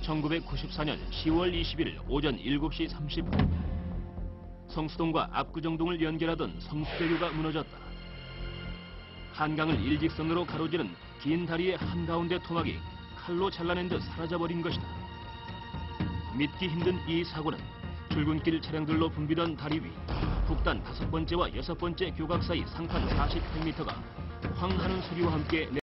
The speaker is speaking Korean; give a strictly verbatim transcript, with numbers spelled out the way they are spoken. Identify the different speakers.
Speaker 1: 천구백구십사 년 시월 이십일일 오전 일곱 시 삼십 분 성수동과 압구정동을 연결하던 성수대교가 무너졌다. 한강을 일직선으로 가로지른 긴 다리의 한가운데 토막이 칼로 잘라낸 듯 사라져버린 것이다. 믿기 힘든 이 사고는 출근길 차량들로 붐비던 다리 위 북단 다섯 번째와 여섯 번째 교각 사이 상판 사십 평미터가 쾅 하는 소리와 함께